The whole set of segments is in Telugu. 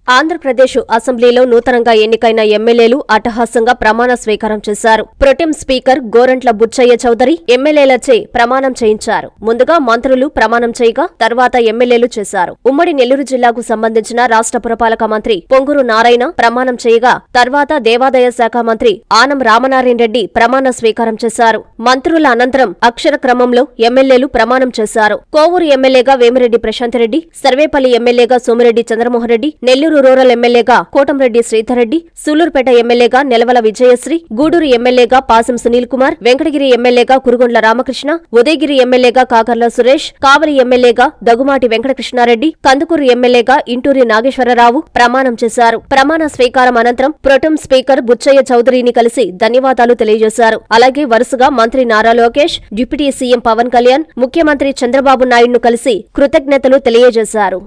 ఆంధ్రప్రదేశ్ అసెంబ్లీలో నూతనంగా ఎన్నికైన ఎమ్మెల్యేలు అట్టహాసంగా ప్రమాణ స్వీకారం చేశారు. ప్రొటెం స్పీకర్ గోరంట్ల బుచ్చయ్య చౌదరి ఎమ్మెల్యేలచే ప్రమాణం చేయించారు. ముందుగా మంత్రులు ప్రమాణం చేయగా తర్వాత ఎమ్మెల్యేలు చేశారు. ఉమ్మడి నెల్లూరు జిల్లాకు సంబంధించిన రాష్ట్ర పురపాలక మంత్రి పొంగూరు నారాయణ ప్రమాణం చేయగా తర్వాత దేవాదాయ శాఖ మంత్రి ఆనం రామనారాయణ రెడ్డి ప్రమాణ స్వీకారం చేశారు. మంత్రుల అనంతరం అక్షర క్రమంలో ఎమ్మెల్యేలు ప్రమాణం చేశారు. కోవూరు ఎమ్మెల్యేగా వేమిరెడ్డి ప్రశాంత్ రెడ్డి, సర్వేపల్లి ఎమ్మెల్యేగా సోమిరెడ్డి చంద్రమోహన్ రెడ్డి, నెల్లూరు రూరల్ ఎమ్మెల్యేగా కోటంరెడ్డి శ్రీధర్ రెడ్డి, సూలూరుపేట ఎమ్మెల్యేగా నెలవల విజయశ్రీ, గూడూరు ఎమ్మెల్యేగా పాసం సునీల్ కుమార్, వెంకటగిరి ఎమ్మెల్యేగా కురుగొండ్ల రామకృష్ణ, ఉదయగిరి ఎమ్మెల్యేగా కాకర్ల సురేష్, కావలి ఎమ్మెల్యేగా దగుమాటి వెంకటకృష్ణారెడ్డి, కందుకూరు ఎమ్మెల్యేగా ఇంటూరి నాగేశ్వరరావు ప్రమాణం చేశారు. ప్రమాణ స్వీకారం అనంతరం ప్రొటెం స్పీకర్ బుచ్చయ్య చౌదరిని కలిసి ధన్యవాదాలు తెలియజేశారు. అలాగే వరుసగా మంత్రి నారా లోకేష్, డిప్యూటీ సీఎం పవన్ కళ్యాణ్, ముఖ్యమంత్రి చంద్రబాబు నాయుడును కలిసి కృతజ్ఞతలు తెలియజేశారు.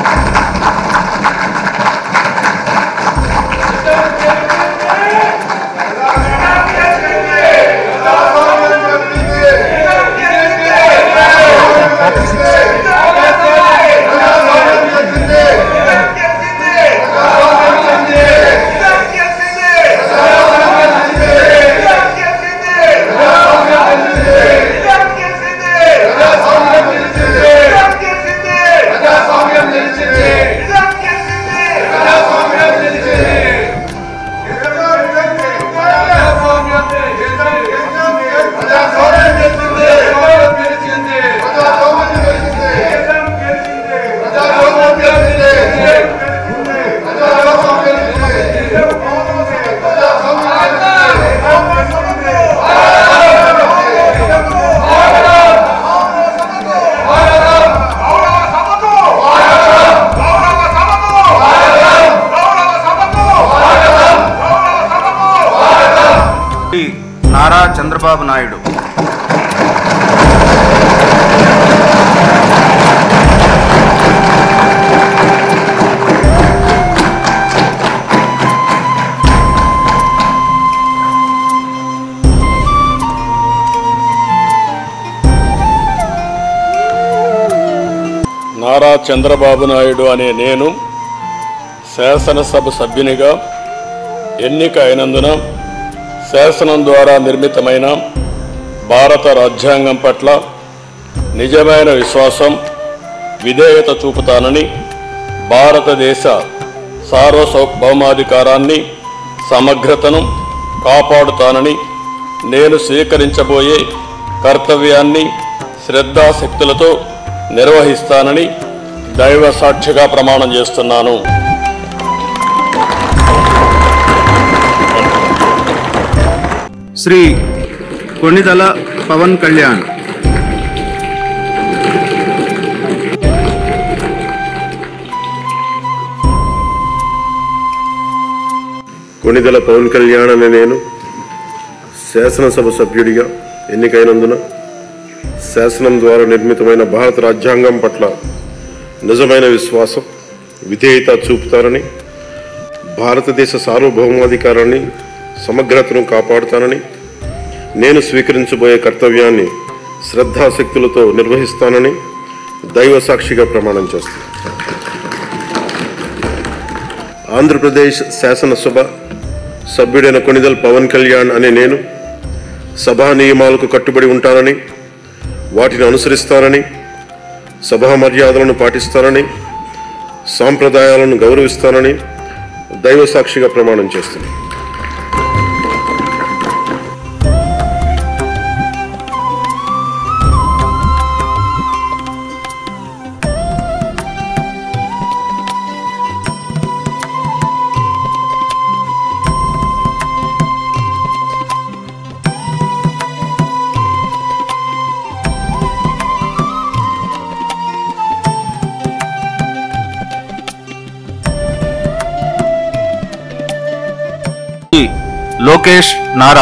నారా చంద్రబాబు నాయుడు నారా చంద్రబాబు నాయుడు అనే నేను శాసనసభ సభ్యునిగా ఎన్నిక అయినందున శాసనం ద్వారా నిర్మితమైన భారత రాజ్యాంగం పట్ల నిజమైన విశ్వాసం, విధేయత చూపుతానని, భారతదేశ సార్వభౌమాధికారాన్ని, సమగ్రతను కాపాడుతానని, నేను స్వీకరించబోయే కర్తవ్యాన్ని శ్రద్ధాశక్తులతో నిర్వహిస్తానని దైవ సాక్షిగా ప్రమాణం చేస్తున్నాను. శ్రీ కొణిదల పవన్ కళ్యాణ్. కొణిదల పవన్ కళ్యాణ్ అనే నేను శాసనసభ సభ్యుడిగా ఎన్నికైనందున శాసనం ద్వారా నిర్మితమైన భారత రాజ్యాంగం పట్ల నిజమైన విశ్వాసం, విధేయత చూపుతానని, భారతదేశ సార్వభౌమాధికారాన్ని, సమగ్రతను కాపాడుతానని, నేను స్వీకరించబోయే కర్తవ్యాన్ని శ్రద్ధాశక్తులతో నిర్వహిస్తానని దైవ సాక్షిగా ప్రమాణం చేస్తాను. ఆంధ్రప్రదేశ్ శాసనసభ సభ్యుడైన కొణిదల పవన్ కళ్యాణ్ అనే నేను సభా నియమాలకు కట్టుబడి ఉంటానని, వాటిని అనుసరిస్తానని, సభా మర్యాదలను పాటిస్తానని, సాంప్రదాయాలను గౌరవిస్తానని దైవ సాక్షిగా ప్రమాణం చేస్తాను. లోకేష్ నారా.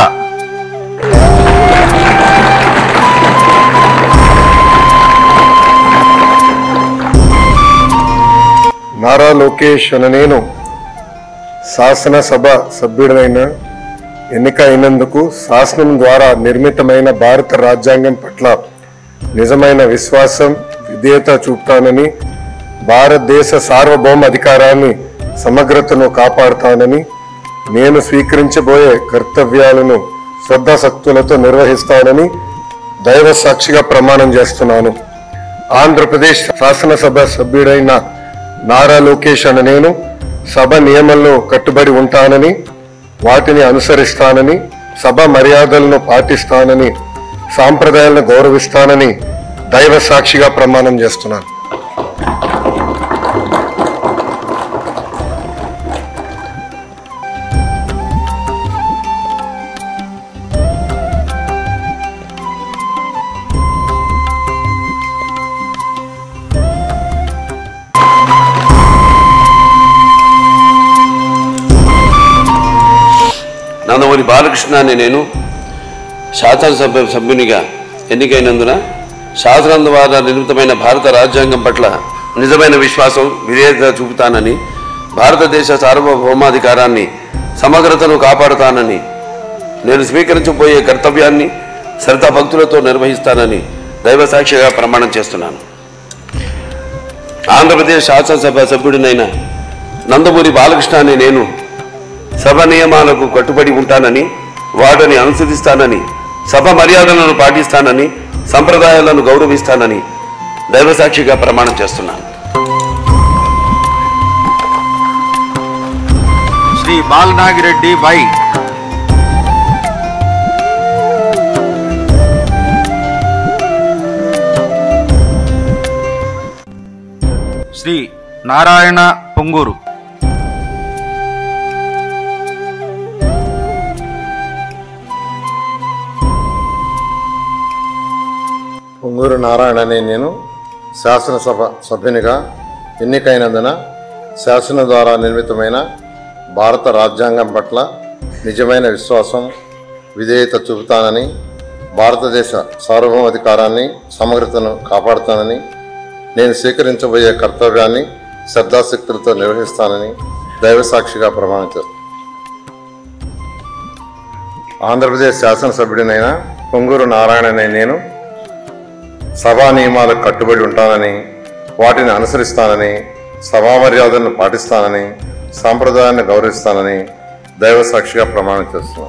నారా లోకేష్ అనే నేను శాసనసభ సభ్యుడైన ఎన్నిక అయినందుకు శాసనం ద్వారా నిర్మితమైన భారత రాజ్యాంగం పట్ల నిజమైన విశ్వాసం, విధేయత చూపుతానని, భారతదేశ సార్వభౌమ అధికారాన్ని, సమగ్రతను కాపాడుతానని, నేను స్వీకరించబోయే కర్తవ్యాలను శ్రద్ధాశక్తులతో నిర్వహిస్తానని దైవ సాక్షిగా ప్రమాణం చేస్తున్నాను. ఆంధ్రప్రదేశ్ శాసనసభ సభ్యుడైన నారా లోకేష్ అనే నేను సభ నియమాలను కట్టుబడి ఉంటానని, వాటిని అనుసరిస్తానని, సభ మర్యాదలను పాటిస్తానని, సాంప్రదాయాలను గౌరవిస్తానని దైవ సాక్షిగా ప్రమాణం చేస్తున్నాను. నందమూరి బాలకృష్ణ అనే నేను శాసనసభ సభ్యునిగా ఎన్నికైనందున శాసనం ద్వారా నిర్మితమైన భారత రాజ్యాంగం పట్ల నిజమైన విశ్వాసం, విధేయత చూపుతానని, భారతదేశ సార్వభౌమాధికారాన్ని, సమగ్రతను కాపాడుతానని, నేను స్వీకరించబోయే కర్తవ్యాన్ని శ్రద్ధాభక్తులతో నిర్వహిస్తానని దైవసాక్షిగా ప్రమాణం చేస్తున్నాను. ఆంధ్రప్రదేశ్ శాసనసభ సభ్యుడినైన నందమూరి బాలకృష్ణ అనే నేను సభ నియమాలకు కట్టుబడి ఉంటానని, వాటిని అనుసరిస్తానని, సభ మర్యాదలను పాటిస్తానని, సంప్రదాయాలను గౌరవిస్తానని దైవసాక్షిగా ప్రమాణం చేస్తున్నాను. శ్రీ బాలనాగిరెడ్డి వై. శ్రీ నారాయణ పొంగూరు. పొంగూరు నారాయణ అనే నేను శాసనసభ సభ్యునిగా ఎన్నికైనందున శాసనం ద్వారా నిర్మితమైన భారత రాజ్యాంగం పట్ల నిజమైన విశ్వాసం, విధేయత చూపుతానని, భారతదేశ సార్వభౌమాధికారాన్ని, సమగ్రతను కాపాడుతానని, నేను స్వీకరించబోయే కర్తవ్యాన్ని శ్రద్ధాశక్తులతో నిర్వహిస్తానని దైవసాక్షిగా ప్రమాణం చేస్తాను. ఆంధ్రప్రదేశ్ శాసనసభ్యుడినైన పొంగూరు నారాయణ అనే నేను సభా నియమాలకు కట్టుబడి ఉంటానని, వాటిని అనుసరిస్తానని, సభా మర్యాదలను పాటిస్తానని, సాంప్రదాయాన్ని గౌరవిస్తానని దైవ సాక్షిగా ప్రమాణం చేస్తున్నాను.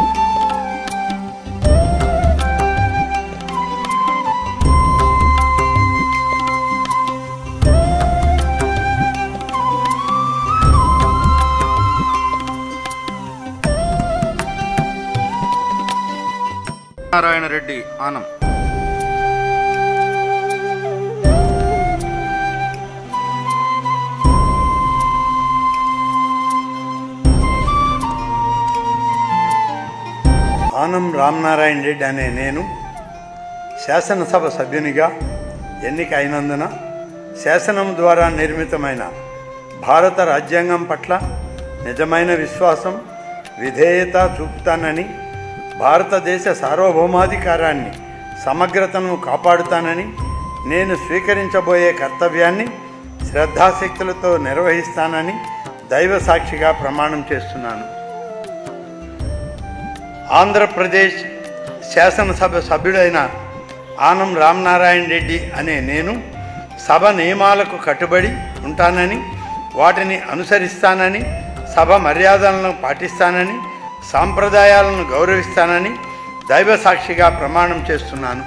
నారాయణ రెడ్డి ఆనం. ఆనం రామనారాయణ రెడ్డి అనే నేను శాసనసభ సభ్యునిగా ఎన్నిక అయినందున శాసనం ద్వారా నిర్మితమైన భారత రాజ్యాంగం పట్ల నిజమైన విశ్వాసం, విధేయత చూపుతానని, భారతదేశ సార్వభౌమాధికారాన్ని, సమగ్రతను కాపాడుతానని, నేను స్వీకరించబోయే కర్తవ్యాన్ని శ్రద్ధాశక్తులతో నిర్వహిస్తానని దైవ సాక్షిగా ప్రమాణం చేస్తున్నాను. ఆంధ్రప్రదేశ్ శాసనసభ సభ్యుడైన ఆనం రామనారాయణ రెడ్డి అనే నేను సభ నియమాలకు కట్టుబడి ఉంటానని, వాటిని అనుసరిస్తానని, సభ మర్యాదలను పాటిస్తానని, సాంప్రదాయాలను గౌరవిస్తానని దైవ సాక్షిగా ప్రమాణం చేస్తున్నాను.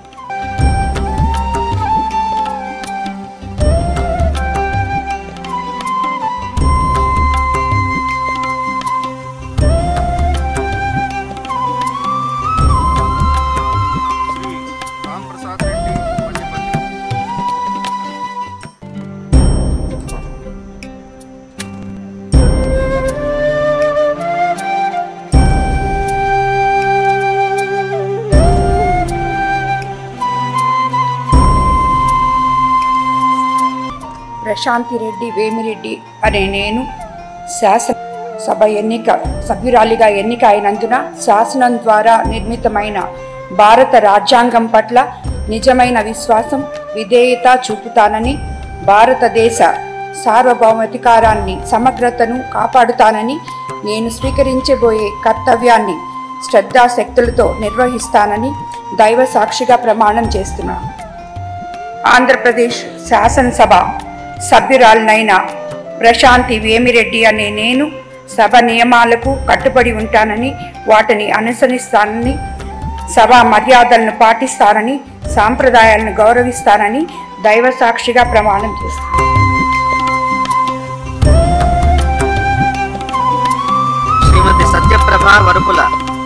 ప్రశాంతిరెడ్డి వేమిరెడ్డి అనే నేను శాసనసభ సభ్యురాలిగా ఎన్నిక అయినందున శాసనం ద్వారా నిర్మితమైన భారత రాజ్యాంగం పట్ల నిజమైన విశ్వాసం, విధేయత చూపుతానని, భారతదేశ సార్వభౌమాధికారాన్ని, సమగ్రతను కాపాడుతానని, నేను స్వీకరించబోయే కర్తవ్యాన్ని శ్రద్ధాశక్తులతో నిర్వహిస్తానని దైవ సాక్షిగా ప్రమాణం చేస్తున్నాను. ఆంధ్రప్రదేశ్ శాసనసభ సభ్యురాలినైన ప్రశాంతి వేమిరెడ్డి అనే నేను సభ నియమాలకు కట్టుబడి ఉంటానని, వాటిని అనుసరిస్తానని, సభా మర్యాదలను పాటిస్తానని, సాంప్రదాయాలను గౌరవిస్తానని దైవ సాక్షిగా ప్రమాణం చేస్తాను. శ్రీమతి సత్యప్రభ వరుపుల.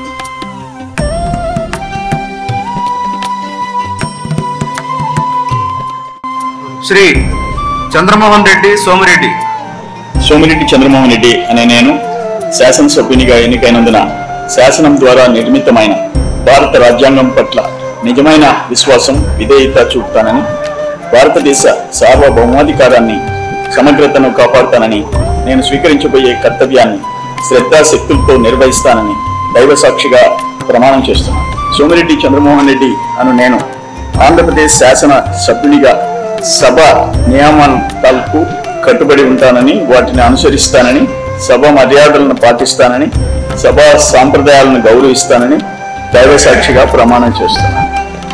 శ్రీ చంద్రమోహన్ రెడ్డి సోమిరెడ్డి చంద్రమోహన్ రెడ్డి అనే నేను శాసనసభ్యునిగా ఎన్నికైనందున శాసనం ద్వారా నిర్మితమైన భారత రాజ్యాంగం పట్ల నిజమైన విశ్వాసం, విధేయత చూపుతానని, భారతదేశ సార్వభౌమాధికారాన్ని, సమగ్రతను కాపాడుతానని, నేను స్వీకరించబోయే కర్తవ్యాన్ని శ్రద్ధాశక్తులతో నిర్వహిస్తానని దైవ సాక్షిగా ప్రమాణం చేస్తున్నాను. సోమిరెడ్డి చంద్రమోహన్ రెడ్డి అను నేను ఆంధ్రప్రదేశ్ శాసన సభ్యునిగా సభ నియమాలకు కట్టుబడి ఉంటానని, వాటిని అనుసరిస్తానని, సభ మర్యాదలను పాటిస్తానని, సభా సాంప్రదాయాలను గౌరవిస్తానని దైవ సాక్షిగా ప్రమాణం చేస్తున్నాను.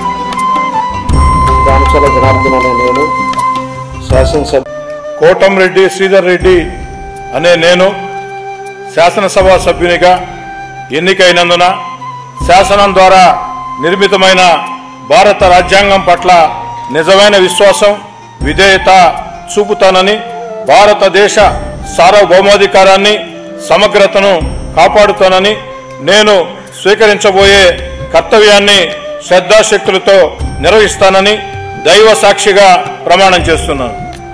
దామచల జనార్దన్ అనే నేను శాసనసభ కోటంరెడ్డి శ్రీధర్ రెడ్డి అనే నేను శాసనసభ సభ్యునిగా ఎన్నికైనందున శాసనం ద్వారా నిర్మితమైన భారత రాజ్యాంగం పట్ల నిజమైన విశ్వాసం, విధేయత చూపుతానని, భారతదేశ సార్వభౌమాధికారాన్ని, సమగ్రతను కాపాడుతానని, నేను స్వీకరించబోయే కర్తవ్యాన్ని శ్రద్ధాశక్తులతో నిర్వహిస్తానని దైవ సాక్షిగా ప్రమాణం చేస్తున్నాను.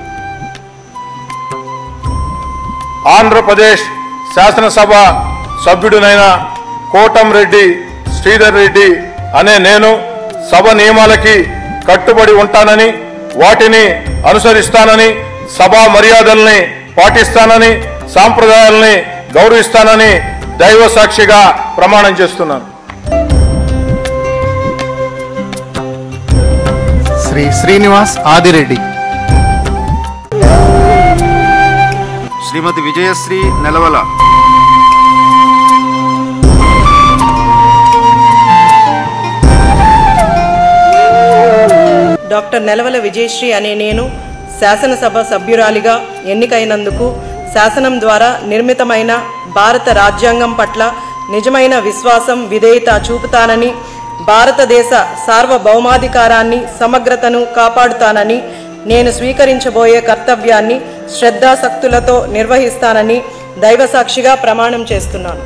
ఆంధ్రప్రదేశ్ శాసనసభ సభ్యుడినైన కోటంరెడ్డి శ్రీధర్ రెడ్డి అనే నేను సభ నియమాలకి కట్టుబడి ఉంటానని, వాటిని అనుసరిస్తానని, సభా మర్యాదల్ని పాటిస్తానని, సాంప్రదాయాల్ని గౌరవిస్తానని దైవ సాక్షిగా ప్రమాణం చేస్తున్నాను. శ్రీ శ్రీనివాస్ ఆదిరెడ్డి. శ్రీమతి విజయశ్రీ నెలవల. డాక్టర్ నెలవల విజయశ్రీ అనే నేను శాసనసభ సభ్యురాలిగా ఎన్నికైనందుకు శాసనం ద్వారా నిర్మితమైన భారత రాజ్యాంగం పట్ల నిజమైన విశ్వాసం, విధేయత చూపుతానని, భారతదేశ సార్వభౌమాధికారాన్ని, సమగ్రతను కాపాడుతానని, నేను స్వీకరించబోయే కర్తవ్యాన్ని శ్రద్ధాశక్తులతో నిర్వహిస్తానని దైవ సాక్షిగా ప్రమాణం చేస్తున్నాను.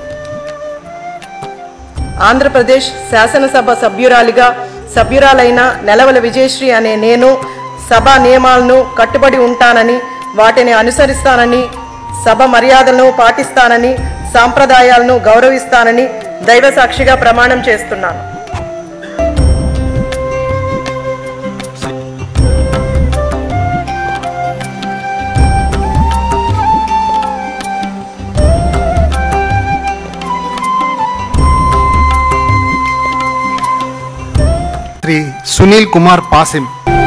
ఆంధ్రప్రదేశ్ శాసనసభ సభ్యురాలైన నెలవల విజయశ్రీ అనే నేను సభా నియమాలను కట్టుబడి ఉంటానని, వాటిని అనుసరిస్తానని, సభ మర్యాదలను పాటిస్తానని, సాంప్రదాయాలను గౌరవిస్తానని దైవ సాక్షిగా ప్రమాణం చేస్తున్నాను. శ్రీ సునీల్ కుమార్ పాసిం.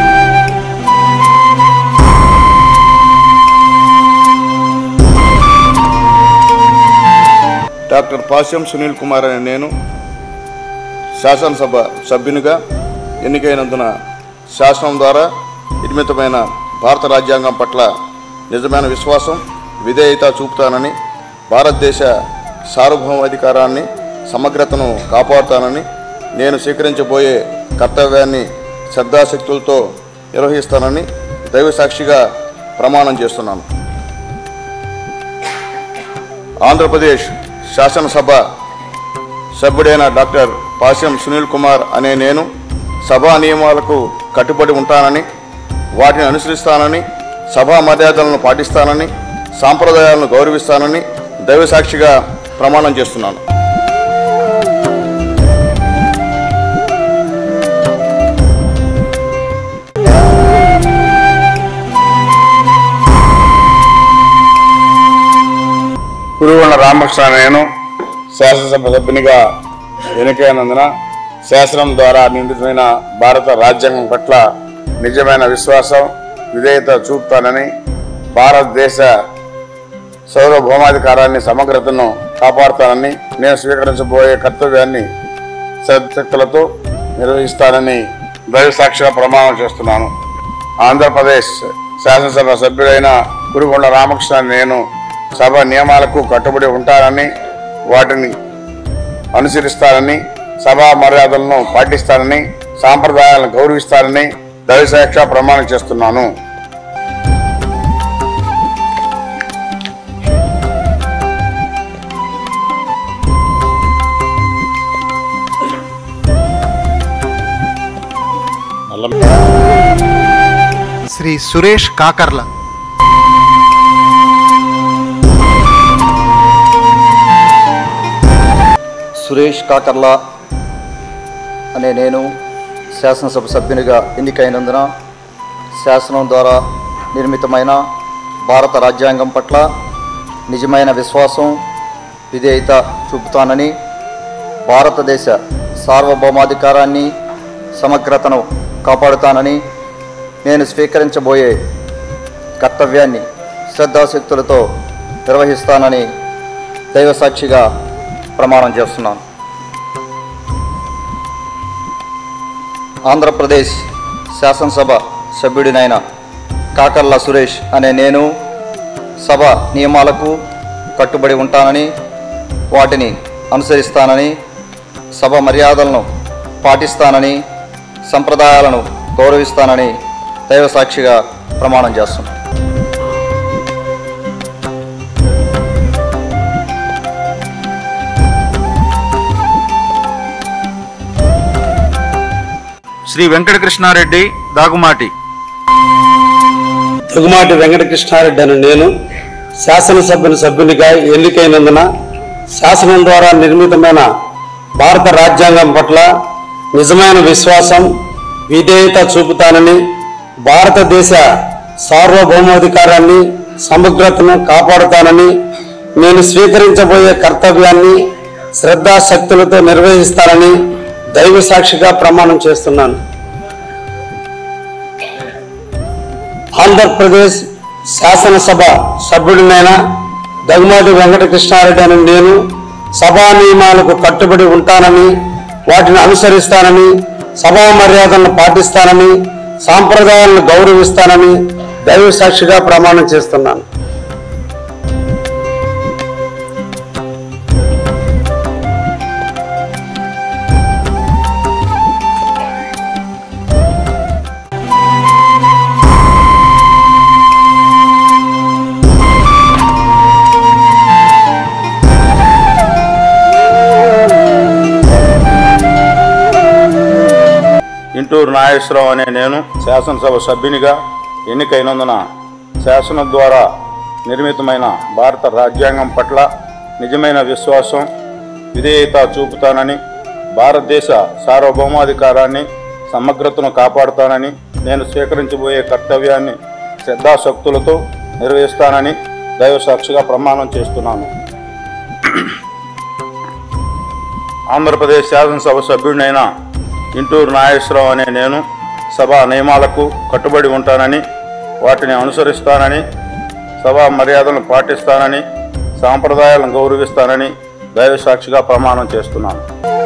డాక్టర్ పాస్యం సునీల్ కుమార్ అనే నేను శాసనసభ సభ్యునిగా ఎన్నికైనందున శాసనం ద్వారా నిర్మితమైన భారత రాజ్యాంగం పట్ల నిజమైన విశ్వాసం, విధేయత చూపుతానని, భారతదేశ సార్వభౌమాధికారాన్ని, సమగ్రతను కాపాడుతానని, నేను స్వీకరించబోయే కర్తవ్యాన్ని శ్రద్ధాశక్తులతో నిర్వహిస్తానని దైవ సాక్షిగా ప్రమాణం చేస్తున్నాను. ఆంధ్రప్రదేశ్ శాసనసభ సభ్యుడైన డాక్టర్ పాస్యం సునీల్ కుమార్ అనే నేను సభా నియమాలకు కట్టుబడి ఉంటానని, వాటిని అనుసరిస్తానని, సభా మర్యాదలను పాటిస్తానని, సాంప్రదాయాలను గౌరవిస్తానని దైవ సాక్షిగా ప్రమాణం చేస్తున్నాను. కురువన రామకృష్ణ నేను శాసనసభ సభ్యునిగా ఎన్నికైనందున శాసనం ద్వారా నిర్మితమైన భారత రాజ్యాంగం పట్ల నిజమైన విశ్వాసం, విధేయత చూపుతానని, భారతదేశ సార్వభౌమాధికారాన్ని, సమగ్రతను కాపాడుతానని, నేను స్వీకరించబోయే కర్తవ్యాన్ని శ్రద్ధలతో నిర్వహిస్తానని దైవ సాక్షిగా ప్రమాణం చేస్తున్నాను. ఆంధ్రప్రదేశ్ శాసనసభ సభ్యుడైన కురుగొండ రామకృష్ణ నేను సభ నియమాలకు కట్టుబడి ఉంటానని వాటిని అనుసరిస్తానని సభా మర్యాదలను పాటిస్తానని సాంప్రదాయాలను గౌరవిస్తానని దైవసాక్ష ప్రమాణం చేస్తున్నాను. శ్రీ సురేష్ కాకర్ల. సురేష్ కాకర్ల అనే నేను శాసనసభ సభ్యునిగా ఎన్నికైనందున శాసనం ద్వారా నిర్మితమైన భారత రాజ్యాంగం పట్ల నిజమైన విశ్వాసం విధేయత చూపుతానని, భారతదేశ సార్వభౌమాధికారాన్ని సమగ్రతను కాపాడుతానని, నేను స్వీకరించబోయే కర్తవ్యాన్ని శ్రద్ధాశక్తులతో నిర్వహిస్తానని దైవసాక్షిగా ప్రమాణం చేస్తున్నాను. ఆంధ్రప్రదేశ్ శాసనసభ సభ్యుడినైన కాకర్ల సురేష్ అనే నేను సభ నియమాలకు కట్టుబడి ఉంటానని, వాటిని అనుసరిస్తానని, సభ మర్యాదలను పాటిస్తానని, సంప్రదాయాలను గౌరవిస్తానని దైవసాక్షిగా ప్రమాణం చేస్తున్నాను. శ్రీ వెంకటకృష్ణారెడ్డి దాగుమాటి. దగుమాటి వెంకటకృష్ణారెడ్డి అని నేను శాసనసభ్యుని సభ్యునిగా ఎన్నికైనందున శాసనం ద్వారా నిర్మితమైన భారత రాజ్యాంగం పట్ల నిజమైన విశ్వాసం విధేయత చూపుతానని, భారతదేశ సార్వభౌమాధికారాన్ని సమగ్రతను కాపాడుతానని, నేను స్వీకరించబోయే కర్తవ్యాన్ని శ్రద్ధాశక్తులతో నిర్వహిస్తానని దైవసాక్షిగా ప్రమాణం చేస్తున్నాను. ఆంధ్రప్రదేశ్ శాసనసభ సభ్యుడినైన దగుమాటి వెంకటకృష్ణారెడ్డి అని నేను సభా నియమాలకు కట్టుబడి ఉంటానని, వాటిని అనుసరిస్తానని, సభా మర్యాదలను పాటిస్తానని, సాంప్రదాయాలను గౌరవిస్తానని దైవసాక్షిగా ప్రమాణం చేస్తున్నాను. ఇంటూరు నాగేశ్వరరావు అనే నేను శాసనసభ సభ్యునిగా ఎన్నికైనందున శాసనం ద్వారా నిర్మితమైన భారత రాజ్యాంగం పట్ల నిజమైన విశ్వాసం విధేయత చూపుతానని, భారతదేశ సార్వభౌమాధికారాన్ని సమగ్రతను కాపాడుతానని, నేను స్వీకరించబోయే కర్తవ్యాన్ని శ్రద్ధాశక్తులతో నిర్వహిస్తానని దైవసాక్షిగా ప్రమాణం చేస్తున్నాను. ఆంధ్రప్రదేశ్ శాసనసభ సభ్యుడినైన ఇంటూరు నాగేశ్వరరావు అనే నేను సభా నియమాలకు కట్టుబడి ఉంటానని, వాటిని అనుసరిస్తానని, సభా మర్యాదలను పాటిస్తానని, సాంప్రదాయాలను గౌరవిస్తానని దైవసాక్షిగా ప్రమాణం చేస్తున్నాను.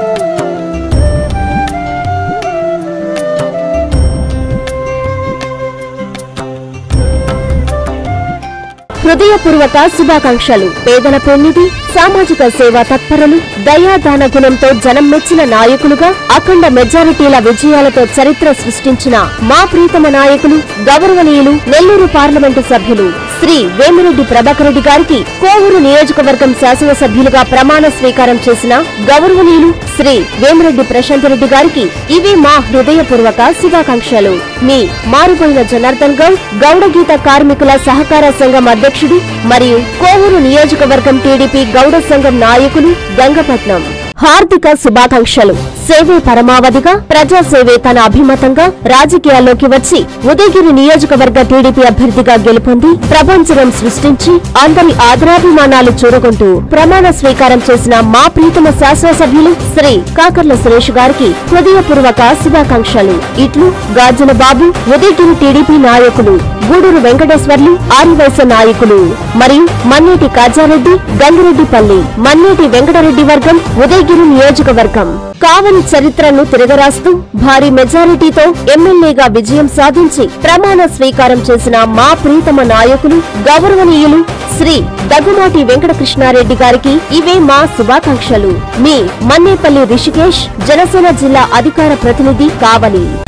హృదయపూర్వక శుభాకాంక్షలు. పేదల పెన్నిధి, సామాజిక సేవా తత్పరులు, దయాదాన గుణంతో జనం మెచ్చిన నాయకులుగా అఖండ మెజారిటీల విజయాలతో చరిత్ర సృష్టించిన మా ప్రీతమ నాయకులు, గౌరవనీయులు, నెల్లూరు పార్లమెంటు సభ్యులు శ్రీ వేమిరెడ్డి ప్రభాకర్ రెడ్డి గారికి కోవూరు నియోజకవర్గం శాసనసభ్యులుగా ప్రమాణ స్వీకారం చేసిన గౌరవనీయులు శ్రీ వేమిరెడ్డి ప్రశాంత్ రెడ్డి గారికి ఇవే మా హృదయపూర్వక శుభాకాంక్షలు. మీ మారుపోయిన జనార్దన్ గౌడ్, గౌడగీత కార్మికుల సహకార సంఘం అధ్యక్షుడు మరియు కోవూరు నియోజకవర్గం టీడీపీ గౌడ సంఘం నాయకులు గంగపట్నం. హార్దిక శుభాకాంక్షలు. సేవే పరమావధిగా, ప్రజాసేవే తన అభిమతంగా రాజకీయాల్లోకి వచ్చి ఉదయగిరి నియోజకవర్గ టీడీపీ అభ్యర్థిగా గెలుపొంది ప్రపంచం సృష్టించి అందరి ఆదరాభిమానాలు చూరగొంటూ ప్రమాణ స్వీకారం చేసిన మా ప్రీతమ శాసనసభ్యులు శ్రీ కాకర్ల సురేష్ గారికి హృదయపూర్వక శుభాకాంక్షలు. ఇట్లు గాజుల బాబు, ఉదయగిరి టీడీపీ నాయకులు, గూడూరు వెంకటేశ్వర్లు, ఆరివైశ్య నాయకులు మరియు మన్నేటి కాజారెడ్డి, గంగిరెడ్డిపల్లి, మన్నేటి వెంకటరెడ్డి వర్గం, ఉదయగిరి మంగళగిరి నియోజకవర్గం కావలి చరిత్రను తిరగరాస్తూ భారీ మెజారిటీతో ఎమ్మెల్యేగా విజయం సాధించి ప్రమాణ స్వీకారం చేసిన మా ప్రీతమ నాయకులు గౌరవనీయులు శ్రీ దగ్గుమాటి వెంకటకృష్ణారెడ్డి గారికి ఇవే మా శుభాకాంక్షలు. మీ మన్నేపల్లి రిషికేష్, జనసేన జిల్లా అధికార ప్రతినిధి, కావలి.